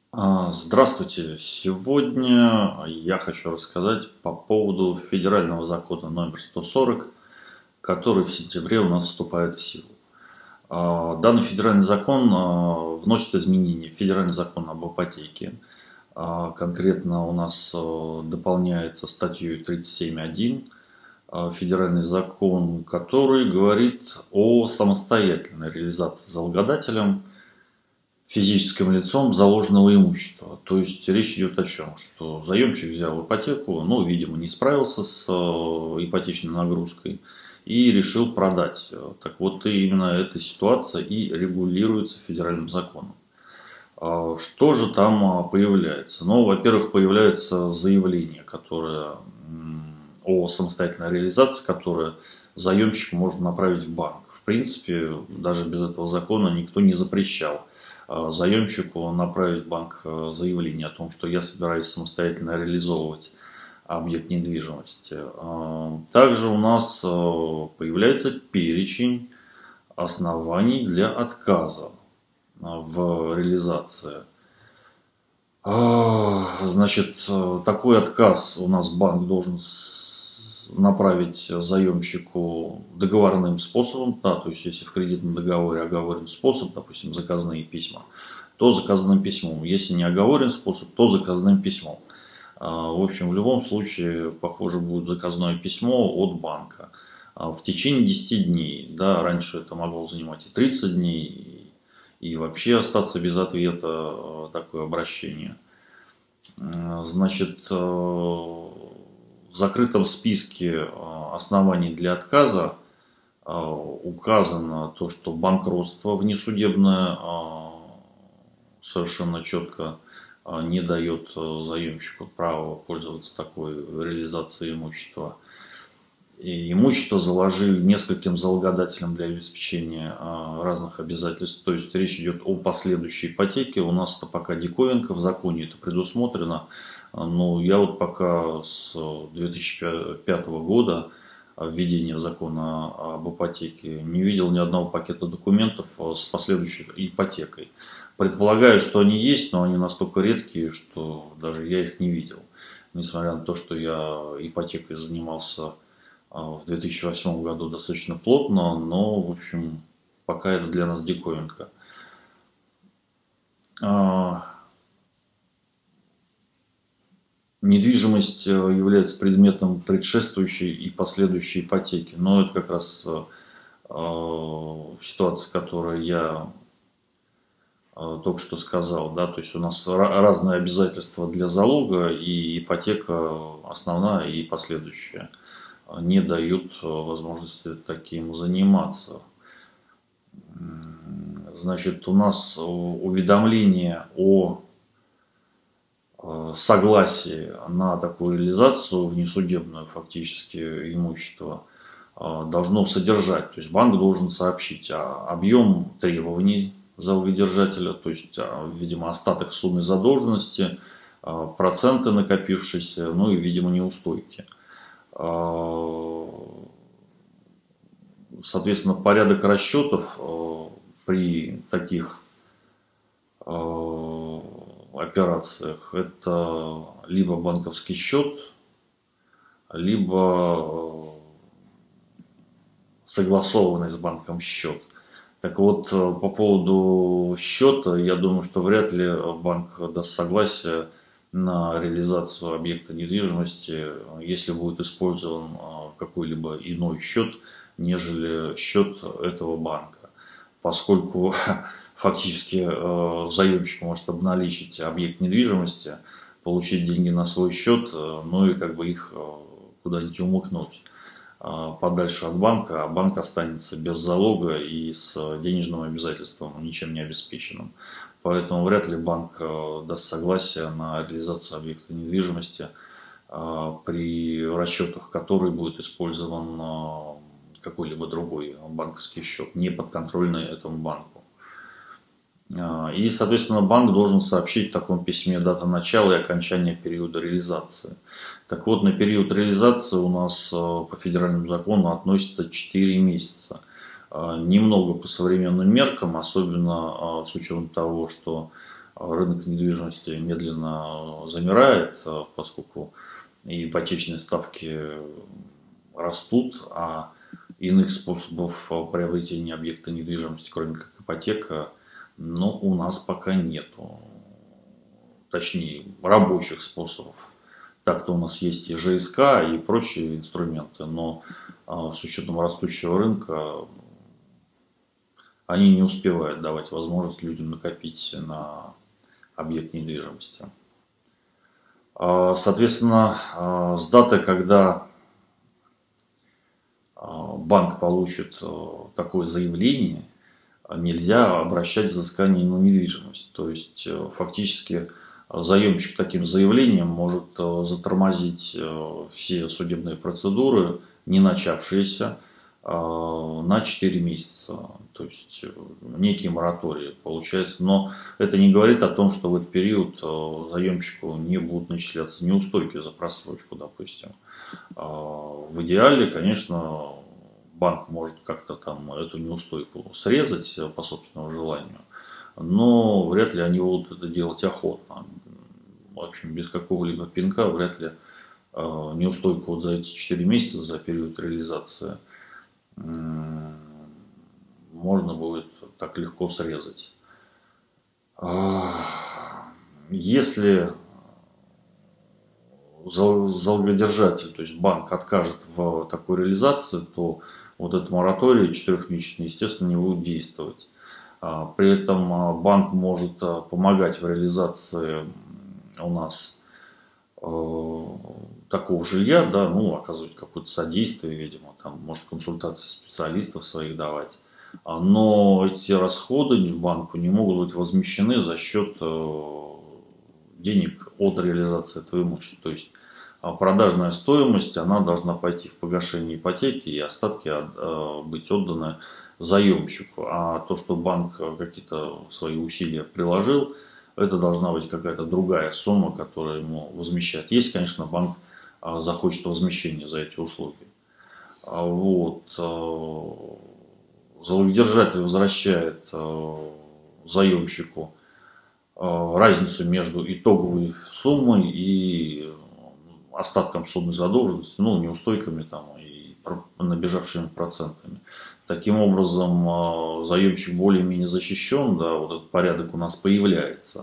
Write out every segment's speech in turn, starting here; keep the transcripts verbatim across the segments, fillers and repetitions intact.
А, Здравствуйте! Сегодня я хочу рассказать по поводу федерального закона номер сто сорок, который в сентябре у нас вступает в силу. А, Данный федеральный закон а, вносит изменения в федеральный закон об ипотеке. А, Конкретно у нас а, дополняется статьей тридцать семь точка один а, федеральный закон, который говорит о самостоятельной реализации залогодателем физическим лицом заложенного имущества. То есть речь идет о чем? Что заемщик взял ипотеку, ну, видимо, не справился с э, ипотечной нагрузкой и решил продать. Так вот, и именно эта ситуация и регулируется федеральным законом. А Что же там а, появляется? Ну, во-первых, появляется заявление, которое м, о самостоятельной реализации, которое заемщик может направить в банк. В принципе, даже без этого закона никто не запрещал а, заемщику направить в банк а, заявление о том, что я собираюсь самостоятельно реализовывать объект недвижимости. А, Также у нас а, появляется перечень оснований для отказа а, в реализации. А, Значит, э, такой отказ у нас банк должен с- направить заемщику договорным способом, да, то есть если в кредитном договоре оговорен способ, допустим, заказные письма, то заказным письмом. Если не оговорен способ, то заказным письмом. А, В общем, в любом случае, похоже, будет заказное письмо от банка. А, В течение десяти дней, да, раньше это могло занимать и тридцать дней, и вообще остаться без ответа, э, такое обращение. Э, Значит, э, в закрытом списке э, оснований для отказа э, указано то, что банкротство внесудебное э, совершенно четко э, не дает э, заемщику права пользоваться такой реализацией имущества. И имущество заложили нескольким залогодателям для обеспечения а, разных обязательств. То есть речь идет о последующей ипотеке. У нас это пока диковинка, в законе это предусмотрено. А, Но я вот пока с две тысячи пятого года введения закона об ипотеке не видел ни одного пакета документов а, с последующей ипотекой. Предполагаю, что они есть, но они настолько редкие, что даже я их не видел. Несмотря на то, что я ипотекой занимался в две тысячи восьмом году достаточно плотно, но, в общем, пока это для нас диковинка. А, Недвижимость э, является предметом предшествующей и последующей ипотеки, но это как раз э, э, ситуация, которую я э, только что сказал, да, то есть у нас ра- разные обязательства для залога, и ипотека основная и последующая не дают э, возможности таким заниматься. Значит, у нас э, уведомление о э, согласии на такую реализацию внесудебную фактически имущества э, должно содержать. То есть банк должен сообщить о объем требований залогодержателя, то есть, а, видимо, остаток суммы задолженности, а, проценты накопившиеся, ну и, видимо, неустойки. А, Соответственно, порядок расчетов э, при таких э, операциях это либо банковский счет, либо э, согласованный с банком счет. Так вот, э, по поводу счета, я думаю, что вряд ли банк даст согласие на реализацию объекта недвижимости, если будет использован э, какой-либо иной счет, нежели счет этого банка. Поскольку фактически э, заемщик может обналичить объект недвижимости, получить деньги на свой счет, э, ну и как бы их э, куда-нибудь умыкнуть э, подальше от банка, а банк останется без залога и с денежным обязательством ничем не обеспеченным. Поэтому вряд ли банк э, даст согласие на реализацию объекта недвижимости э, при расчетах, который будет использован э, какой-либо другой банковский счет, не подконтрольный этому банку. И, соответственно, банк должен сообщить в таком письме дату начала и окончания периода реализации. Так вот, на период реализации у нас по федеральному закону относится четыре месяца. Немного по современным меркам, особенно с учетом того, что рынок недвижимости медленно замирает, поскольку ипотечные ставки растут, а иных способов приобретения объекта недвижимости, кроме как ипотека, но у нас пока нету. Точнее, рабочих способов. Так-то у нас есть и ЖСК, и прочие инструменты, но с учетом растущего рынка они не успевают давать возможность людям накопить на объект недвижимости. Соответственно, с даты, когда банк получит такое заявление, нельзя обращать взыскание на недвижимость. То есть, фактически, заемщик таким заявлением может затормозить все судебные процедуры, не начавшиеся, на четыре месяца. То есть, некий мораторий получается. Но это не говорит о том, что в этот период заемщику не будут начисляться неустойки за просрочку, допустим. В идеале, конечно, банк может как-то там эту неустойку срезать по собственному желанию, но вряд ли они будут это делать охотно. В общем, без какого-либо пинка вряд ли неустойку вот за эти четыре месяца, за период реализации, можно будет так легко срезать. Если залогодержатель, то есть банк, откажет в такой реализации, то вот этот мораторий четырехмесячный, естественно, не будет действовать. При этом банк может помогать в реализации у нас такого жилья, да, ну, оказывать какое-то содействие, видимо, там, может, консультации специалистов своих давать. Но эти расходы банку не могут быть возмещены за счет денег от реализации этого имущества. То есть продажная стоимость, она должна пойти в погашение ипотеки, и остатки быть отданы заемщику. А то, что банк какие-то свои усилия приложил, это должна быть какая-то другая сумма, которая ему возмещает. Есть, конечно, банк захочет возмещения за эти услуги. Вот. Залогодержатель возвращает заемщику разницу между итоговой суммой и остатком судной задолженности, ну, неустойками там и набежавшими процентами. Таким образом, заемщик более-менее защищен, да, вот этот порядок у нас появляется.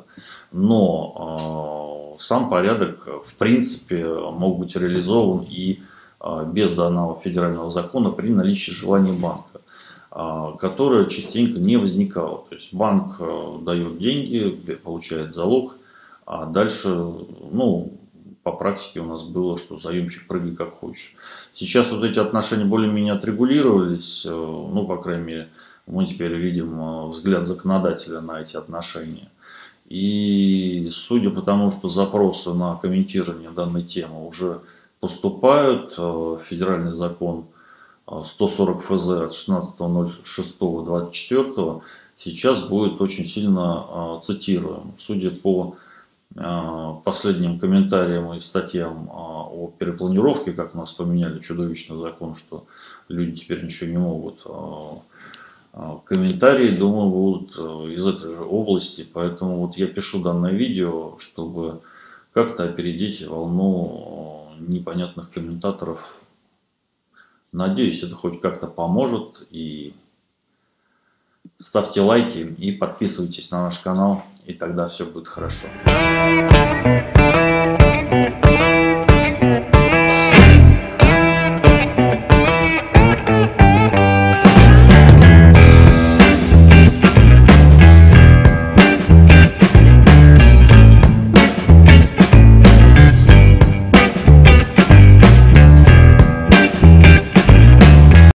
Но сам порядок, в принципе, мог быть реализован и без данного федерального закона при наличии желания банка, которое частенько не возникало. То есть банк дает деньги, получает залог, а дальше, ну, по практике у нас было, что заемщик прыгай как хочешь. Сейчас вот эти отношения более-менее отрегулировались, ну, по крайней мере, мы теперь видим взгляд законодателя на эти отношения. И судя по тому, что запросы на комментирование данной темы уже поступают, федеральный закон сто сорок эф зэ от шестнадцатого ноль шестого двадцать четвёртого сейчас будет очень сильно цитируем. Судя по последним комментариям и статьям о перепланировке, как у нас поменяли чудовищный закон, что люди теперь ничего не могут. Комментарии, думаю, будут из этой же области, поэтому вот я пишу данное видео, чтобы как-то опередить волну непонятных комментаторов. Надеюсь, это хоть как-то поможет. И ставьте лайки и подписывайтесь на наш канал, и тогда все будет хорошо.